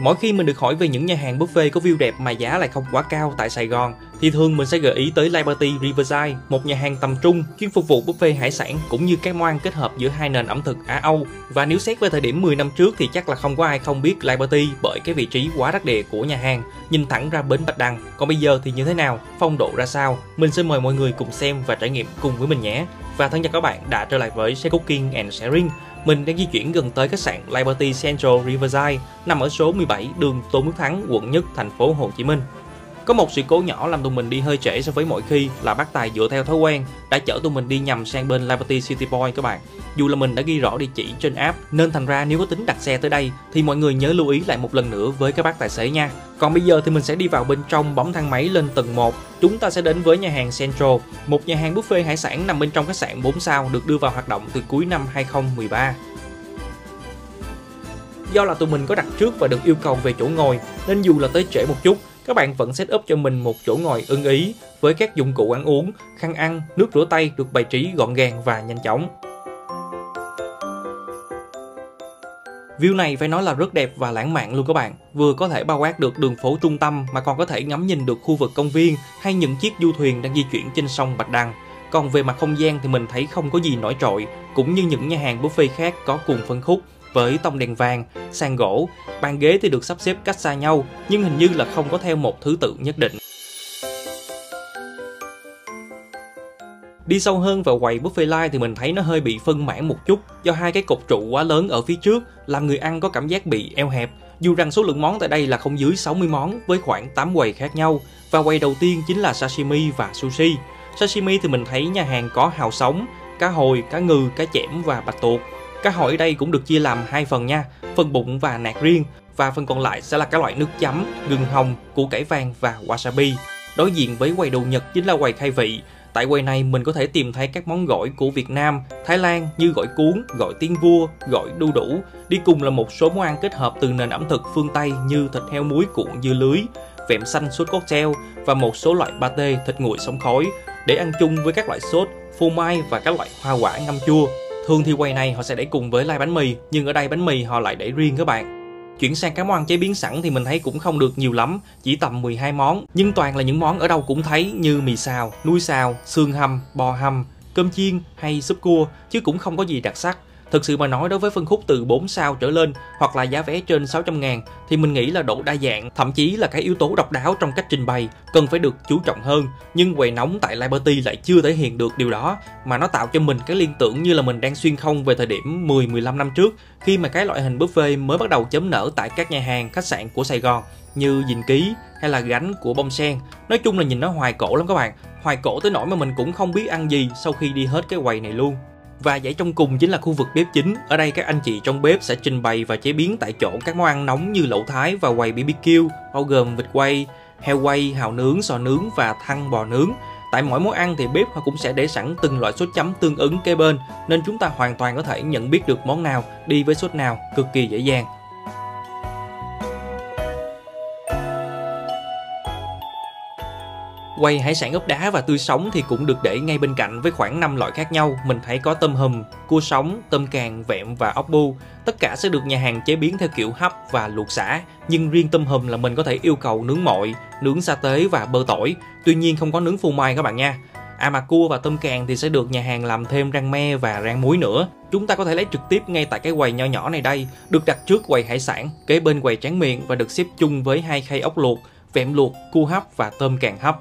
Mỗi khi mình được hỏi về những nhà hàng buffet có view đẹp mà giá lại không quá cao tại Sài Gòn, thì thường mình sẽ gợi ý tới Liberty Riverside, một nhà hàng tầm trung chuyên phục vụ buffet hải sản cũng như các món ăn kết hợp giữa hai nền ẩm thực Á-Âu. Và nếu xét về thời điểm 10 năm trước thì chắc là không có ai không biết Liberty bởi cái vị trí quá đắc địa của nhà hàng, nhìn thẳng ra bến Bạch Đằng. Còn bây giờ thì như thế nào, phong độ ra sao? Mình sẽ mời mọi người cùng xem và trải nghiệm cùng với mình nhé. Và thân chào các bạn đã trở lại với Share Cooking and Sharing. Mình đang di chuyển gần tới khách sạn Liberty Central Riverside, nằm ở số 17 đường Tôn Đức Thắng, quận Nhất, thành phố Hồ Chí Minh. Có một sự cố nhỏ làm tụi mình đi hơi trễ so với mọi khi là bác Tài dựa theo thói quen đã chở tụi mình đi nhầm sang bên Liberty City Point các bạn. Dù là mình đã ghi rõ địa chỉ trên app nên thành ra nếu có tính đặt xe tới đây thì mọi người nhớ lưu ý lại một lần nữa với các bác tài xế nha. Còn bây giờ thì mình sẽ đi vào bên trong, bấm thang máy lên tầng 1. Chúng ta sẽ đến với nhà hàng Central, một nhà hàng buffet hải sản nằm bên trong khách sạn 4 sao được đưa vào hoạt động từ cuối năm 2013. Do là tụi mình có đặt trước và được yêu cầu về chỗ ngồi nên dù là tới trễ một chút, các bạn vẫn set up cho mình một chỗ ngồi ưng ý với các dụng cụ ăn uống, khăn ăn, nước rửa tay được bày trí gọn gàng và nhanh chóng. View này phải nói là rất đẹp và lãng mạn luôn các bạn. Vừa có thể bao quát được đường phố trung tâm mà còn có thể ngắm nhìn được khu vực công viên hay những chiếc du thuyền đang di chuyển trên sông Bạch Đằng. Còn về mặt không gian thì mình thấy không có gì nổi trội, cũng như những nhà hàng buffet khác có cùng phân khúc với tông đèn vàng, sàn gỗ, bàn ghế thì được sắp xếp cách xa nhau nhưng hình như là không có theo một thứ tự nhất định. Đi sâu hơn vào quầy buffet light thì mình thấy nó hơi bị phân mảng một chút do hai cái cột trụ quá lớn ở phía trước làm người ăn có cảm giác bị eo hẹp. Dù rằng số lượng món tại đây là không dưới 60 món với khoảng 8 quầy khác nhau, và quầy đầu tiên chính là sashimi và sushi. Sashimi thì mình thấy nhà hàng có hàu sống, cá hồi, cá ngừ, cá chẽm và bạch tuộc. Cá hồi ở đây cũng được chia làm hai phần nha, phần bụng và nạc riêng, và phần còn lại sẽ là các loại nước chấm, gừng hồng, củ cải vàng và wasabi. Đối diện với quầy đồ Nhật chính là quầy khai vị. Tại quầy này mình có thể tìm thấy các món gỏi của Việt Nam, Thái Lan như gỏi cuốn, gỏi tiên vua, gỏi đu đủ. Đi cùng là một số món ăn kết hợp từ nền ẩm thực phương Tây như thịt heo muối cuộn dưa lưới, vẹm xanh sốt cocktail và một số loại pate thịt nguội sống khói để ăn chung với các loại sốt, phô mai và các loại hoa quả ngâm chua. Thường thì quầy này họ sẽ để cùng với lai bánh mì, nhưng ở đây bánh mì họ lại để riêng các bạn. Chuyển sang các món ăn chế biến sẵn thì mình thấy cũng không được nhiều lắm, chỉ tầm 12 món, nhưng toàn là những món ở đâu cũng thấy như mì xào, nuôi xào, xương hầm, bò hầm, cơm chiên hay súp cua, chứ cũng không có gì đặc sắc. Thực sự mà nói, đối với phân khúc từ 4 sao trở lên hoặc là giá vé trên 600.000 thì mình nghĩ là độ đa dạng, thậm chí là cái yếu tố độc đáo trong cách trình bày cần phải được chú trọng hơn. Nhưng quầy nóng tại Liberty lại chưa thể hiện được điều đó, mà nó tạo cho mình cái liên tưởng như là mình đang xuyên không về thời điểm 10-15 năm trước, khi mà cái loại hình buffet mới bắt đầu chớm nở tại các nhà hàng, khách sạn của Sài Gòn như Dình Ký hay là Gánh của Bông Sen. Nói chung là nhìn nó hoài cổ lắm các bạn, hoài cổ tới nỗi mà mình cũng không biết ăn gì sau khi đi hết cái quầy này luôn. Và dãy trong cùng chính là khu vực bếp chính. Ở đây các anh chị trong bếp sẽ trình bày và chế biến tại chỗ các món ăn nóng như lẩu Thái và quầy BBQ, bao gồm vịt quay, heo quay, hàu nướng, sò nướng và thăn bò nướng. Tại mỗi món ăn thì bếp họ cũng sẽ để sẵn từng loại sốt chấm tương ứng kế bên, nên chúng ta hoàn toàn có thể nhận biết được món nào đi với sốt nào cực kỳ dễ dàng. Quầy hải sản ốp đá và tươi sống thì cũng được để ngay bên cạnh với khoảng 5 loại khác nhau. Mình thấy có tôm hùm, cua sống, tôm càng, vẹm và ốc bu. Tất cả sẽ được nhà hàng chế biến theo kiểu hấp và luộc sả. Nhưng riêng tôm hùm là mình có thể yêu cầu nướng mội, nướng sa tế và bơ tỏi. Tuy nhiên không có nướng phô mai các bạn nha. Mà cua và tôm càng thì sẽ được nhà hàng làm thêm rang me và rang muối nữa. Chúng ta có thể lấy trực tiếp ngay tại cái quầy nho nhỏ này đây, được đặt trước quầy hải sản, kế bên quầy tráng miệng và được xếp chung với 2 khay ốc luộc, vẹm luộc, cua hấp và tôm càng hấp.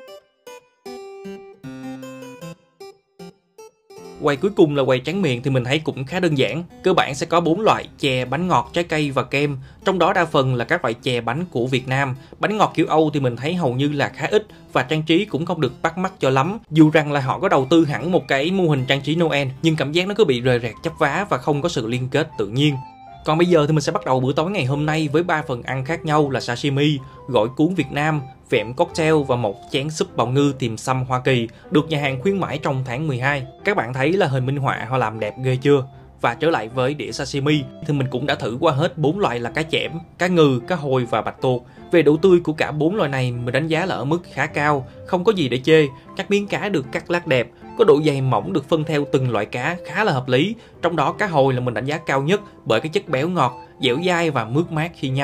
Quầy cuối cùng là quầy tráng miệng thì mình thấy cũng khá đơn giản. Cơ bản sẽ có 4 loại chè, bánh ngọt, trái cây và kem. Trong đó đa phần là các loại chè bánh của Việt Nam. Bánh ngọt kiểu Âu thì mình thấy hầu như là khá ít và trang trí cũng không được bắt mắt cho lắm. Dù rằng là họ có đầu tư hẳn một cái mô hình trang trí Noel, nhưng cảm giác nó cứ bị rời rạc chắp vá và không có sự liên kết tự nhiên. Còn bây giờ thì mình sẽ bắt đầu bữa tối ngày hôm nay với 3 phần ăn khác nhau là sashimi, gỏi cuốn Việt Nam, vẹm cocktail và một chén súp bào ngư tiềm sâm Hoa Kỳ, được nhà hàng khuyến mãi trong tháng 12. Các bạn thấy là hình minh họa họ làm đẹp ghê chưa? Và trở lại với đĩa sashimi thì mình cũng đã thử qua hết 4 loại là cá chẽm, cá ngừ, cá hồi và bạch tuộc. Về độ tươi của cả 4 loại này mình đánh giá là ở mức khá cao, không có gì để chê. Các miếng cá được cắt lát đẹp, có độ dày mỏng được phân theo từng loại cá khá là hợp lý. Trong đó cá hồi là mình đánh giá cao nhất bởi cái chất béo ngọt, dẻo dai và mướt mát khi nhai.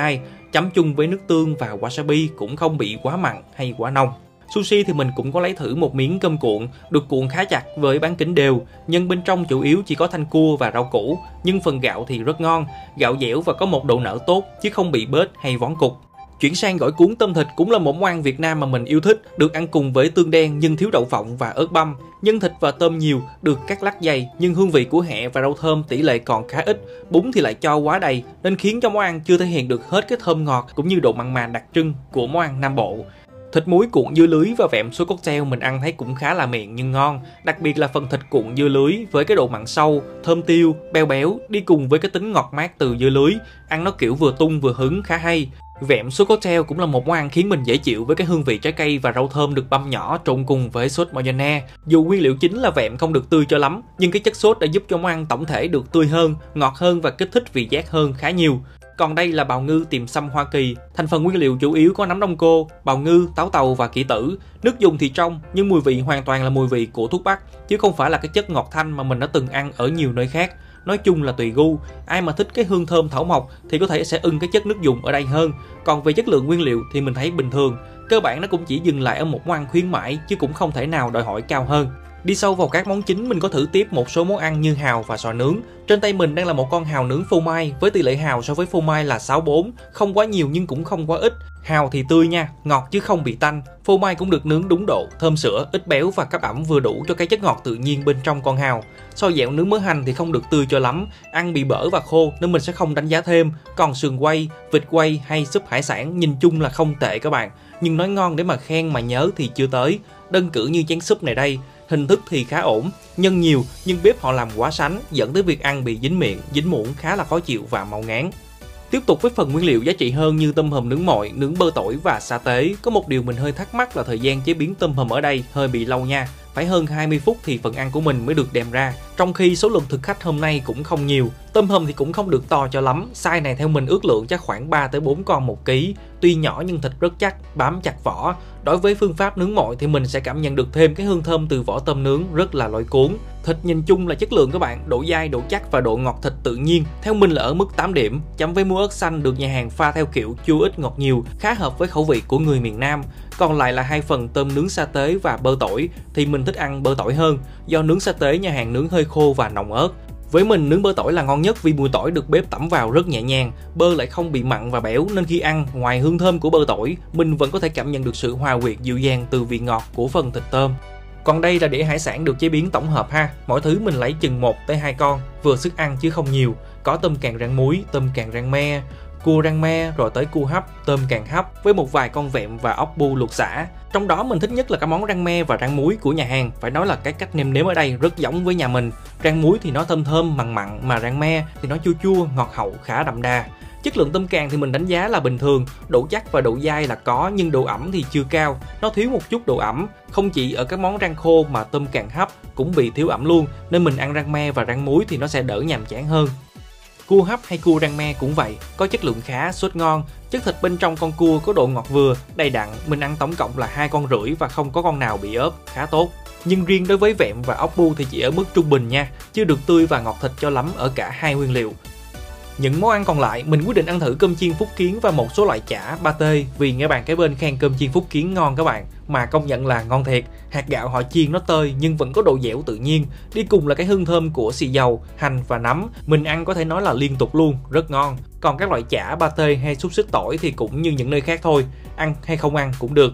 chấm chung với nước tương và wasabi cũng không bị quá mặn hay quá nông. Sushi thì mình cũng có lấy thử một miếng cơm cuộn, được cuộn khá chặt với bán kính đều, nhưng bên trong chủ yếu chỉ có thanh cua và rau củ, nhưng phần gạo thì rất ngon, gạo dẻo và có một độ nở tốt chứ không bị bết hay vón cục. Chuyển sang gỏi cuốn tôm thịt cũng là một món ăn Việt Nam mà mình yêu thích, được ăn cùng với tương đen nhưng thiếu đậu phộng và ớt băm. Nhân thịt và tôm nhiều, được cắt lát dày nhưng hương vị của hẹ và rau thơm tỷ lệ còn khá ít, bún thì lại cho quá đầy nên khiến cho món ăn chưa thể hiện được hết cái thơm ngọt cũng như độ mặn mà đặc trưng của món ăn Nam Bộ. Thịt muối cuộn dưa lưới và vẹm sốt cocktail mình ăn thấy cũng khá là miệng nhưng ngon, đặc biệt là phần thịt cuộn dưa lưới với cái độ mặn sâu, thơm tiêu, béo béo đi cùng với cái tính ngọt mát từ dưa lưới, ăn nó kiểu vừa tung vừa hứng khá hay. Vẹm sốt cocktail cũng là một món ăn khiến mình dễ chịu với cái hương vị trái cây và rau thơm được băm nhỏ trộn cùng với sốt mayonnaise. Dù nguyên liệu chính là vẹm không được tươi cho lắm, nhưng cái chất sốt đã giúp cho món ăn tổng thể được tươi hơn, ngọt hơn và kích thích vị giác hơn khá nhiều. Còn đây là bào ngư tiềm sâm Hoa Kỳ. Thành phần nguyên liệu chủ yếu có nấm đông cô, bào ngư, táo tàu và kỷ tử. Nước dùng thì trong, nhưng mùi vị hoàn toàn là mùi vị của thuốc bắc, chứ không phải là cái chất ngọt thanh mà mình đã từng ăn ở nhiều nơi khác. Nói chung là tùy gu, ai mà thích cái hương thơm thảo mộc thì có thể sẽ ưng cái chất nước dùng ở đây hơn. Còn về chất lượng nguyên liệu thì mình thấy bình thường, cơ bản nó cũng chỉ dừng lại ở một món ăn khuyến mãi chứ cũng không thể nào đòi hỏi cao hơn. Đi sâu vào các món chính, mình có thử tiếp một số món ăn như hàu và sò nướng. Trên tay mình đang là một con hàu nướng phô mai với tỷ lệ hàu so với phô mai là 6:4, không quá nhiều nhưng cũng không quá ít. Hàu thì tươi nha, ngọt chứ không bị tanh. Phô mai cũng được nướng đúng độ, thơm sữa, ít béo và cấp ẩm vừa đủ cho cái chất ngọt tự nhiên bên trong con hàu. Xôi dẻo nướng mớ hành thì không được tươi cho lắm, ăn bị bở và khô nên mình sẽ không đánh giá thêm. Còn sườn quay, vịt quay hay súp hải sản nhìn chung là không tệ các bạn, nhưng nói ngon để mà khen mà nhớ thì chưa tới. Đơn cử như chén súp này đây, hình thức thì khá ổn, nhân nhiều nhưng bếp họ làm quá sánh, dẫn tới việc ăn bị dính miệng, dính muỗng khá là khó chịu và mau ngán. Tiếp tục với phần nguyên liệu giá trị hơn như tôm hùm nướng mọi, nướng bơ tỏi và sa tế. Có một điều mình hơi thắc mắc là thời gian chế biến tôm hùm ở đây hơi bị lâu nha. Phải hơn 20 phút thì phần ăn của mình mới được đem ra. Trong khi số lượng thực khách hôm nay cũng không nhiều. Tôm hùm thì cũng không được to cho lắm. Size này theo mình ước lượng chắc khoảng 3 tới 4 con 1 kg. Tuy nhỏ nhưng thịt rất chắc, bám chặt vỏ. Đối với phương pháp nướng mọi thì mình sẽ cảm nhận được thêm cái hương thơm từ vỏ tôm nướng rất là lôi cuốn. Thịt nhìn chung là chất lượng các bạn, độ dai, độ chắc và độ ngọt thịt tự nhiên theo mình là ở mức 8 điểm, chấm với muối ớt xanh được nhà hàng pha theo kiểu chua ít ngọt nhiều, khá hợp với khẩu vị của người miền Nam. Còn lại là hai phần tôm nướng sa tế và bơ tỏi thì mình thích ăn bơ tỏi hơn, do nướng sa tế nhà hàng nướng hơi khô và nồng ớt. Với mình nướng bơ tỏi là ngon nhất vì mùi tỏi được bếp tẩm vào rất nhẹ nhàng, bơ lại không bị mặn và béo nên khi ăn, ngoài hương thơm của bơ tỏi, mình vẫn có thể cảm nhận được sự hòa quyện dịu dàng từ vị ngọt của phần thịt tôm. Còn đây là đĩa hải sản được chế biến tổng hợp ha, mỗi thứ mình lấy chừng 1 tới 2 con, vừa sức ăn chứ không nhiều. Có tôm càng rang muối, tôm càng rang me, cua rang me rồi tới cua hấp, tôm càng hấp với một vài con vẹm và ốc bu luộc sả. Trong đó mình thích nhất là cái món rang me và rang muối của nhà hàng, phải nói là cái cách nêm nếm ở đây rất giống với nhà mình. Rang muối thì nó thơm thơm mặn mặn, mà rang me thì nó chua chua ngọt hậu khá đậm đà. Chất lượng tôm càng thì mình đánh giá là bình thường, độ chắc và độ dai là có nhưng độ ẩm thì chưa cao, nó thiếu một chút độ ẩm. Không chỉ ở các món rang khô mà tôm càng hấp cũng bị thiếu ẩm luôn, nên mình ăn rang me và rang muối thì nó sẽ đỡ nhàm chán hơn. Cua hấp hay cua rang me cũng vậy, có chất lượng khá, sốt ngon, chất thịt bên trong con cua có độ ngọt vừa, đầy đặn, mình ăn tổng cộng là 2 con rưỡi và không có con nào bị ốp, khá tốt. Nhưng riêng đối với vẹm và ốc bu thì chỉ ở mức trung bình nha, chưa được tươi và ngọt thịt cho lắm ở cả hai nguyên liệu. Những món ăn còn lại, mình quyết định ăn thử cơm chiên Phúc Kiến và một số loại chả, pate vì nghe bạn kế bên khen cơm chiên Phúc Kiến ngon các bạn, mà công nhận là ngon thiệt. Hạt gạo họ chiên nó tơi nhưng vẫn có độ dẻo tự nhiên, đi cùng là cái hương thơm của xì dầu, hành và nấm. Mình ăn có thể nói là liên tục luôn, rất ngon. Còn các loại chả, pate hay xúc xích tỏi thì cũng như những nơi khác thôi, ăn hay không ăn cũng được.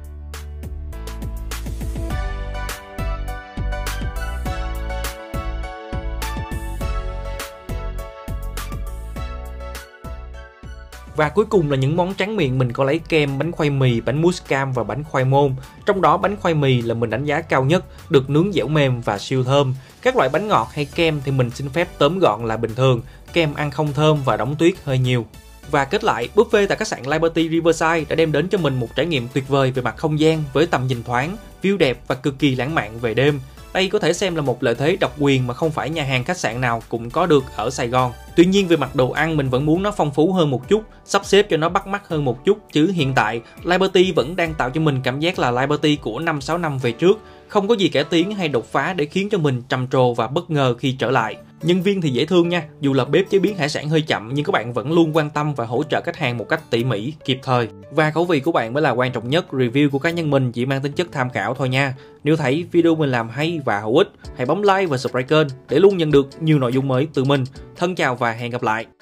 Và cuối cùng là những món tráng miệng, mình có lấy kem, bánh khoai mì, bánh mousse cam và bánh khoai môn. Trong đó bánh khoai mì là mình đánh giá cao nhất, được nướng dẻo mềm và siêu thơm. Các loại bánh ngọt hay kem thì mình xin phép tóm gọn là bình thường, kem ăn không thơm và đóng tuyết hơi nhiều. Và kết lại, buffet tại khách sạn Liberty Riverside đã đem đến cho mình một trải nghiệm tuyệt vời về mặt không gian với tầm nhìn thoáng, view đẹp và cực kỳ lãng mạn về đêm. Đây có thể xem là một lợi thế độc quyền mà không phải nhà hàng khách sạn nào cũng có được ở Sài Gòn. Tuy nhiên về mặt đồ ăn mình vẫn muốn nó phong phú hơn một chút, sắp xếp cho nó bắt mắt hơn một chút, chứ hiện tại Liberty vẫn đang tạo cho mình cảm giác là Liberty của 5-6 năm về trước. Không có gì cải tiến hay đột phá để khiến cho mình trầm trồ và bất ngờ khi trở lại. Nhân viên thì dễ thương nha, dù là bếp chế biến hải sản hơi chậm nhưng các bạn vẫn luôn quan tâm và hỗ trợ khách hàng một cách tỉ mỉ, kịp thời. Và khẩu vị của bạn mới là quan trọng nhất, review của cá nhân mình chỉ mang tính chất tham khảo thôi nha. Nếu thấy video mình làm hay và hữu ích, hãy bấm like và subscribe kênh để luôn nhận được nhiều nội dung mới từ mình. Thân chào và hẹn gặp lại.